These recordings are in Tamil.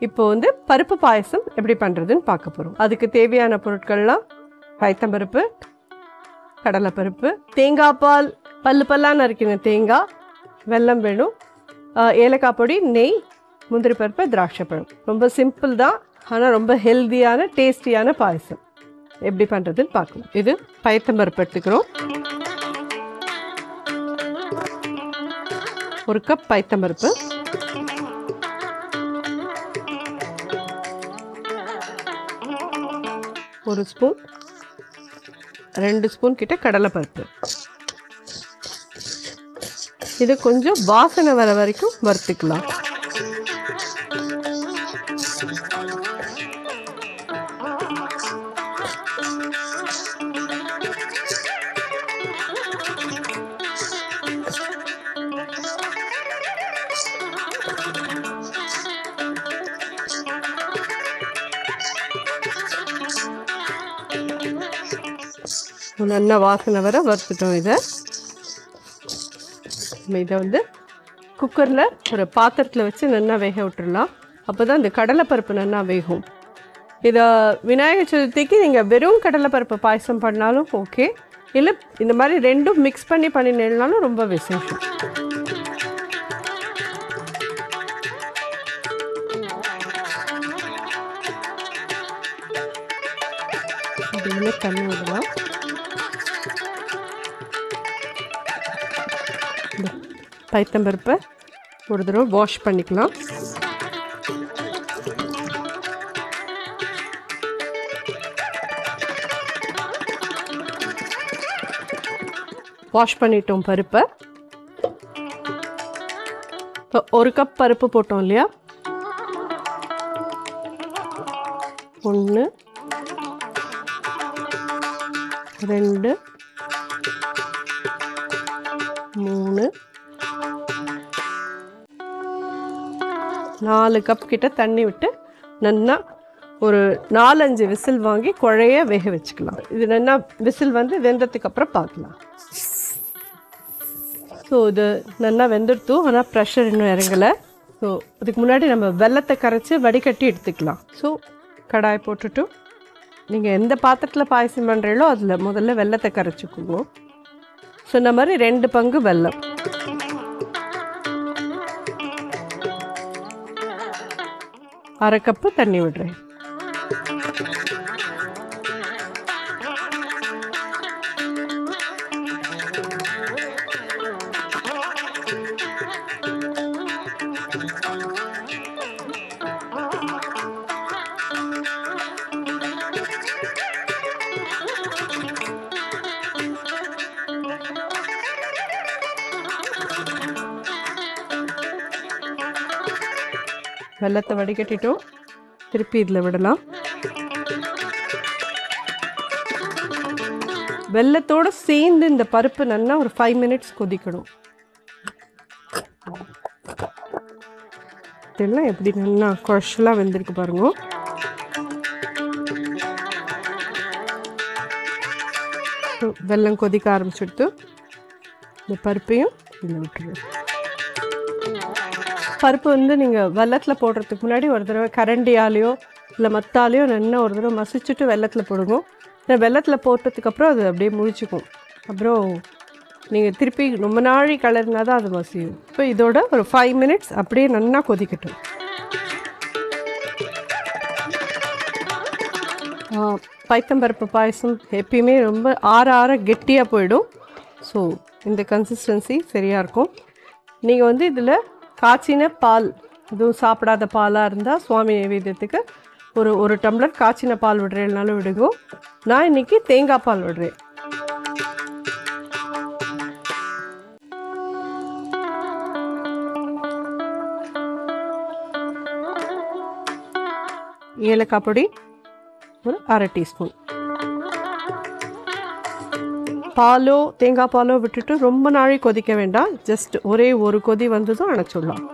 இப்போ வந்து பருப்பு பாயசம் எப்படி பண்ணுறதுன்னு பார்க்க போகிறோம். அதுக்கு தேவையான பொருட்கள்லாம் பயத்தம்பருப்பு, கடலைப்பருப்பு, தேங்காய் பால், பல்லாக நறுக்கின தேங்காய், வெல்லம் வேணும், ஏலக்காய் பொடி, நெய், முந்திரி பருப்பு, திராட்சை பழம். ரொம்ப சிம்பிள் தான், ஆனால் ரொம்ப ஹெல்த்தியான டேஸ்டியான பாயசம். எப்படி பண்ணுறதுன்னு பார்க்கலாம். இது பயத்தம்பருப்பு எடுத்துக்கிறோம். 1 கப் பயத்தம்பருப்பு, 1 ஸ்பூன் 2 ஸ்பூன் கிட்ட கடலைப்பருப்பு. இது கொஞ்சம் வாசனை வர வரைக்கும் வறுத்துக்கலாம். நல்லா வாசனை வர வறுத்துட்டோம். இதை வந்து குக்கரில் ஒரு பாத்திரத்தில் வச்சு நல்லா வேக விட்டுடலாம். அப்போ தான் இந்த கடலைப்பருப்பு நல்லா வேகும். இதை விநாயகர் சதுர்த்திக்கு நீங்கள் வெறும் கடலைப்பருப்பு பாயசம் பண்ணாலும் ஓகே, இல்லை இந்த மாதிரி ரெண்டும் மிக்ஸ் பண்ணி பண்ணினாலும் ரொம்ப விசேஷம். தண்ணி விடலாம். பயத்தம்பருப்பை ஒரு தடவை வாஷ் பண்ணிக்கலாம். வாஷ் பண்ணிட்டோம் பருப்பை. இப்போ 1 கப் பருப்பு போட்டோம் இல்லையா, 1 2 3 4 கப் கிட்ட தண்ணி விட்டு நல்லா ஒரு 4-5 விசில் வாங்கி குழைய வேக வச்சுக்கலாம். இது நல்லா விசில் வந்து வெந்ததுக்கு அப்புறம் பார்க்கலாம். ஸோ இது நல்லா வெந்துடுத்து, ஆனால் ப்ரெஷர் இன்னும் இறங்கலை. ஸோ அதுக்கு முன்னாடி நம்ம வெல்லத்தை கரைச்சி வடிகட்டி எடுத்துக்கலாம். ஸோ கடாய் போட்டுட்டு நீங்கள் எந்த பாத்திரத்தில் பாயசம் பண்ணுறீங்களோ அதில் முதல்ல வெல்லத்தை கரைச்சிக்கணும். சொன்ன மாதிரி 2 பங்கு வெல்லம், அரை கப்பு தண்ணி விடுறேன். வெல்லத்தை வடிகட்டிட்டோம். திருப்பி இதில் விடலாம். வெல்லத்தோடு சேர்ந்து இந்த பருப்பு நல்லா ஒரு 5 மினிட்ஸ் கொதிக்கணும். இதெல்லாம் எப்படி நல்லா குழச்சலாக வெந்திருக்கு பாருங்க. வெல்லம் கொதிக்க ஆரம்பிச்சுடுத்து இந்த பருப்பையும் இதில் விட்டுருங்க. பருப்பு வந்து நீங்கள் வெல்லத்தில் போடுறதுக்கு முன்னாடி ஒரு தடவை கரண்டியாலேயோ இல்லை மத்தாலேயோ நல்லா ஒரு தடவை மசிச்சுட்டு வெல்லத்தில் போடுங்க. வெல்லத்தில் போட்டதுக்கப்புறம் அது அப்படியே முழிச்சிக்கும். அப்புறம் நீங்கள் திருப்பி ரொம்ப நாழி கலர்னா தான் அது மசியும். இப்போ இதோட ஒரு 5 மினிட்ஸ் அப்படியே நல்லா கொதிக்கட்டும். பயத்தம்பருப்பு பாயசம் எப்பயுமே ரொம்ப ஆற கெட்டியாக போயிடும். ஸோ இந்த கன்சிஸ்டன்சி சரியாக இருக்கும். நீங்கள் வந்து இதில் காய்ச்சின பால், இதுவும் சாப்பிடாத பாலாக இருந்தால் சுவாமி நைவேத்தியத்துக்கு ஒரு டம்ளர் காய்ச்சின பால் விடுறேன்னாலும் விடுங்க. நான் இன்றைக்கி தேங்காய் பால் விடுறேன். ஏலக்காய் பொடி ஒரு அரை டீஸ்பூன். பாலோ தேங்காய் பாலோ விட்டுட்டு ரொம்ப நாளை கொதிக்க வேண்டாம். ஜஸ்ட் ஒரே ஒரு கொதி வந்ததும் அணைச்சிடலாம்.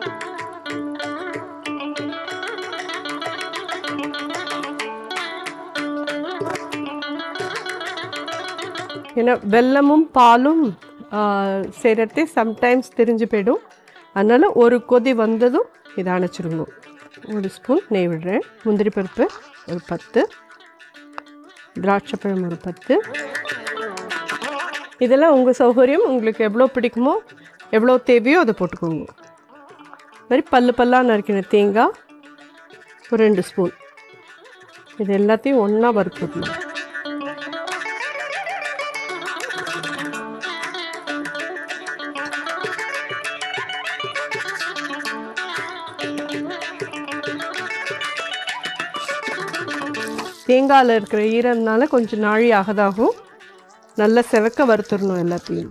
ஏன்னா வெல்லமும் பாலும் செய்கிறதே சம்டைம்ஸ் தெரிஞ்சு போயிடும். அதனால் ஒரு கொதி வந்ததும் இதை அணைச்சிருங்க. 1 ஸ்பூன் நெய் விடுறேன். முந்திரி பருப்பு ஒரு 10, திராட்சைப்பழம் ஒரு 10. இதெல்லாம் உங்கள் சௌகரியம், உங்களுக்கு எவ்வளோ பிடிக்குமோ எவ்வளோ தேவையோ அதை போட்டுக்கோங்க. மாதிரி பல்லாக நறுக்கின தேங்காய் ஒரு 2 ஸ்பூன். இது எல்லாத்தையும் ஒன்றா வறுத்துடணும். தேங்காயில் இருக்கிற ஈரம்னால கொஞ்சம் நாழி ஆகதாகும். நல்லா செவக்க வறுத்துடணும் எல்லாத்தையும்.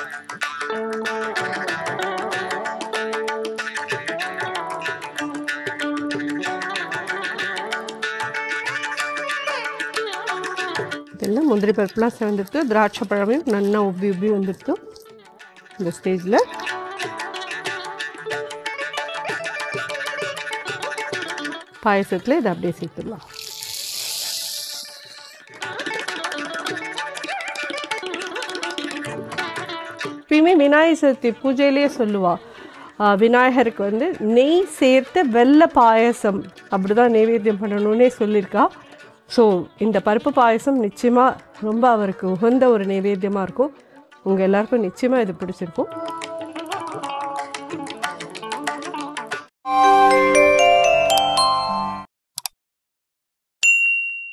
இதெல்லாம் முந்திரி பருப்புலாம் செவந்துட்டு திராட்சை பழமையும் நல்லா உப்பி வந்துடுத்து. இந்த ஸ்டேஜில் பாயசத்தில் இதை அப்படியே சேர்த்துடலாம். எப்பயுமே விநாயகர் சதுர்த்தி பூஜையிலேயே சொல்லுவாள், விநாயகருக்கு வந்து நெய் சேர்த்து வெள்ளை பாயசம் அப்படி தான் நைவேத்தியம் பண்ணணுன்னே சொல்லியிருக்கா. ஸோ இந்த பருப்பு பாயசம் நிச்சயமாக ரொம்ப அவருக்கு உகந்த ஒரு நைவேத்தியமாக இருக்கும். உங்கள் எல்லாருக்கும் நிச்சயமாக இது பிடிச்சிருக்கும்.